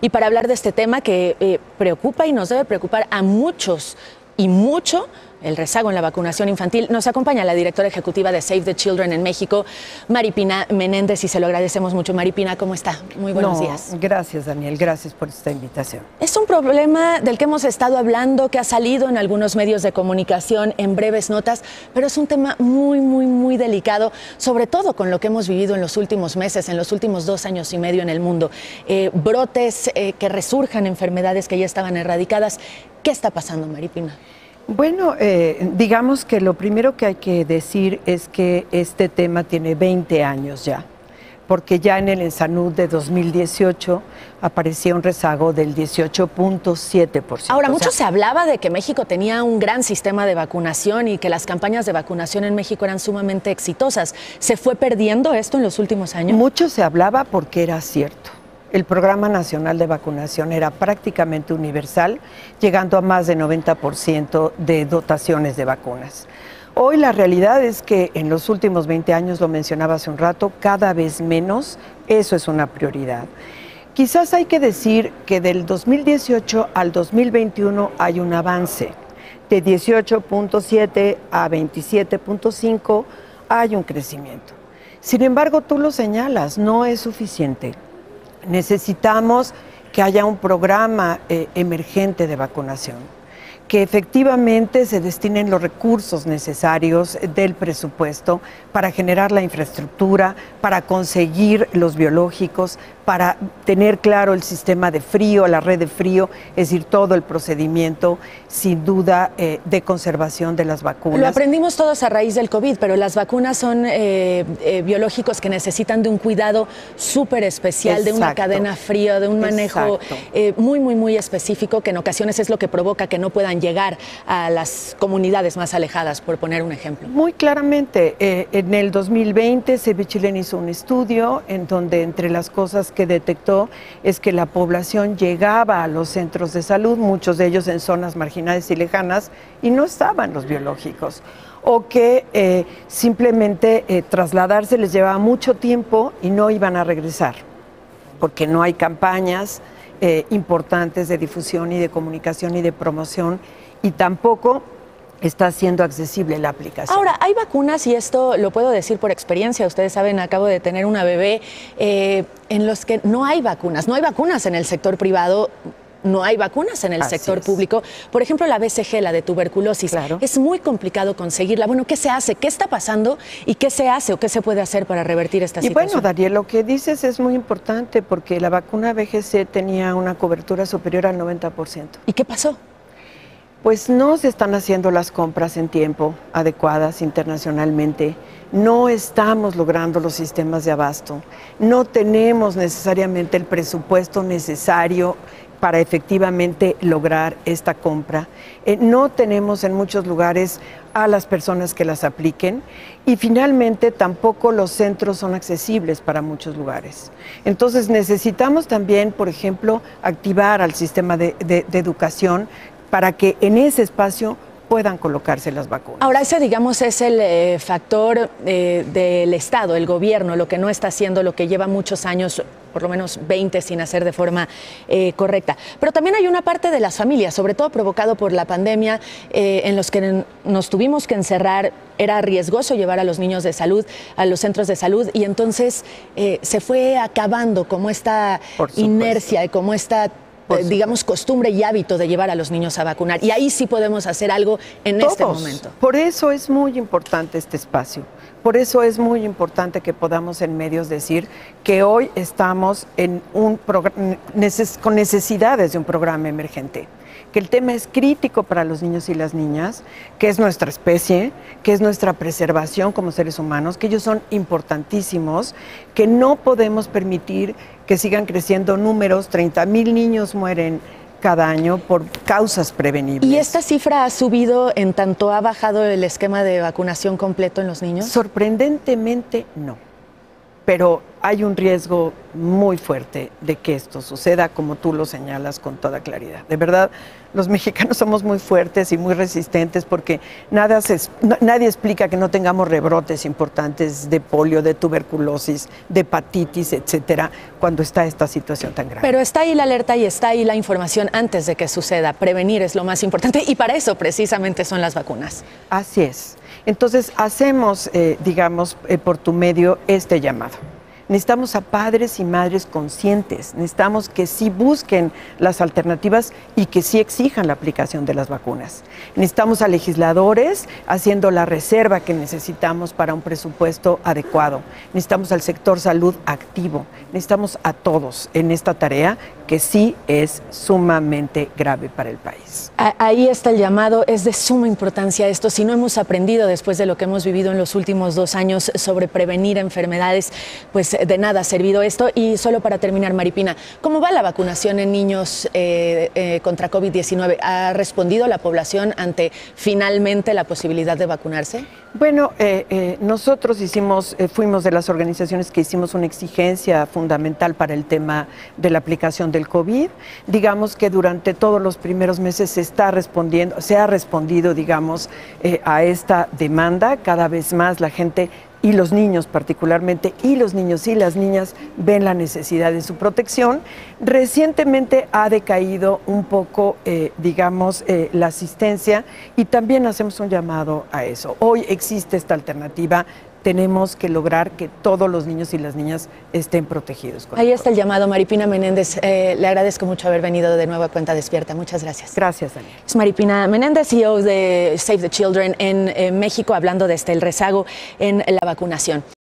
Y para hablar de este tema que preocupa y nos debe preocupar a muchos y mucho, el rezago en la vacunación infantil, nos acompaña la directora ejecutiva de Save the Children en México, Maripina Menéndez, y se lo agradecemos mucho. Maripina, ¿cómo está? Muy buenos días. Gracias, Daniel, gracias por esta invitación. Es un problema del que hemos estado hablando, que ha salido en algunos medios de comunicación en breves notas, pero es un tema muy delicado, sobre todo con lo que hemos vivido en los últimos meses, en los últimos 2 años y medio en el mundo. Brotes que resurjan, enfermedades que ya estaban erradicadas. ¿Qué está pasando, Maripina? Bueno, digamos que lo primero que hay que decir es que este tema tiene 20 años ya, porque ya en el ENSANUD de 2018 aparecía un rezago del 18.7%. Ahora, mucho se hablaba de que México tenía un gran sistema de vacunación y que las campañas de vacunación en México eran sumamente exitosas. ¿Se fue perdiendo esto en los últimos años? Mucho se hablaba porque era cierto. El Programa Nacional de Vacunación era prácticamente universal, llegando a más de 90% de dotaciones de vacunas. Hoy la realidad es que en los últimos 20 años, lo mencionaba hace un rato, cada vez menos, eso es una prioridad. Quizás hay que decir que del 2018 al 2021 hay un avance. De 18.7 a 27.5 hay un crecimiento. Sin embargo, tú lo señalas, no es suficiente. Necesitamos que haya un programa emergente de vacunación, que efectivamente se destinen los recursos necesarios del presupuesto para generar la infraestructura, para conseguir los biológicos, para tener claro el sistema de frío, la red de frío, es decir, todo el procedimiento, sin duda, de conservación de las vacunas. Lo aprendimos todos a raíz del COVID, pero las vacunas son biológicos que necesitan de un cuidado súper especial, Exacto. de una cadena fría, de un manejo muy específico, que en ocasiones es lo que provoca que no puedan llegar a las comunidades más alejadas, por poner un ejemplo. Muy claramente, en el 2020 Save the Children hizo un estudio en donde entre las cosas que detectó es que la población llegaba a los centros de salud, muchos de ellos en zonas marginales y lejanas, y no estaban los biológicos, o que simplemente trasladarse les llevaba mucho tiempo y no iban a regresar, porque no hay campañas importantes de difusión y de comunicación y de promoción, y tampoco está siendo accesible la aplicación. Ahora, hay vacunas, y esto lo puedo decir por experiencia, ustedes saben, acabo de tener una bebé, en los que no hay vacunas en el sector privado, no hay vacunas en el sector público. Por ejemplo, la BCG, la de tuberculosis, claro. Es muy complicado conseguirla. Bueno, ¿qué se hace? ¿Qué está pasando? ¿Y qué se hace o qué se puede hacer para revertir esta situación? Y bueno, Daniel, lo que dices es muy importante porque la vacuna BCG tenía una cobertura superior al 90%. ¿Y qué pasó? Pues no se están haciendo las compras en tiempo adecuadas internacionalmente, no estamos logrando los sistemas de abasto, no tenemos necesariamente el presupuesto necesario para efectivamente lograr esta compra. No tenemos en muchos lugares a las personas que las apliquen y finalmente tampoco los centros son accesibles para muchos lugares. Entonces necesitamos también, por ejemplo, activar al sistema de educación para que en ese espacio puedan colocarse las vacunas. Ahora, ese, digamos, es el factor del Estado, el gobierno, lo que no está haciendo, lo que lleva muchos años, por lo menos 20, sin hacer de forma correcta. Pero también hay una parte de las familias, sobre todo provocado por la pandemia, en los que nos tuvimos que encerrar. Era riesgoso llevar a los niños de salud a los centros de salud y entonces se fue acabando como esta inercia y como esta digamos, costumbre y hábito de llevar a los niños a vacunar. Y ahí sí podemos hacer algo en este momento. Por eso es muy importante este espacio. Por eso es muy importante que podamos en medios decir que hoy estamos en con necesidades de un programa emergente. Que el tema es crítico para los niños y las niñas, que es nuestra especie, que es nuestra preservación como seres humanos, que ellos son importantísimos, que no podemos permitir que sigan creciendo números. 30,000 niños mueren cada año por causas prevenibles. ¿Y esta cifra ha subido en tanto ha bajado el esquema de vacunación completo en los niños? Sorprendentemente no. pero hay un riesgo muy fuerte de que esto suceda, como tú lo señalas con toda claridad. De verdad, los mexicanos somos muy fuertes y muy resistentes porque nadie explica que no tengamos rebrotes importantes de polio, de tuberculosis, de hepatitis, etcétera, cuando está esta situación tan grave. Pero está ahí la alerta y está ahí la información antes de que suceda. Prevenir es lo más importante y para eso precisamente son las vacunas. Así es. Entonces hacemos, por tu medio este llamado. Necesitamos a padres y madres conscientes, necesitamos que sí busquen las alternativas y que sí exijan la aplicación de las vacunas. Necesitamos a legisladores haciendo la reserva que necesitamos para un presupuesto adecuado. Necesitamos al sector salud activo, necesitamos a todos en esta tarea que sí es sumamente grave para el país. Ahí está el llamado, es de suma importancia esto. Si no hemos aprendido después de lo que hemos vivido en los últimos 2 años sobre prevenir enfermedades, pues de nada ha servido esto. Y solo para terminar, Maripina, ¿cómo va la vacunación en niños contra COVID-19? ¿Ha respondido la población ante finalmente la posibilidad de vacunarse? Bueno, nosotros fuimos de las organizaciones que hicimos una exigencia fundamental para el tema de la aplicación del COVID. Digamos que durante todos los primeros meses se ha respondido, a esta demanda. Cada vez más la gente y los niños particularmente, y los niños y las niñas ven la necesidad de su protección. Recientemente ha decaído un poco, la asistencia y también hacemos un llamado a eso. Hoy existe esta alternativa. Tenemos que lograr que todos los niños y las niñas estén protegidos. Ahí está el llamado, Maripina Menéndez. Le agradezco mucho haber venido de nuevo a Cuenta Despierta. Muchas gracias. Gracias, Daniel. Es Maripina Menéndez, CEO de Save the Children en México, hablando desde el rezago en la vacunación.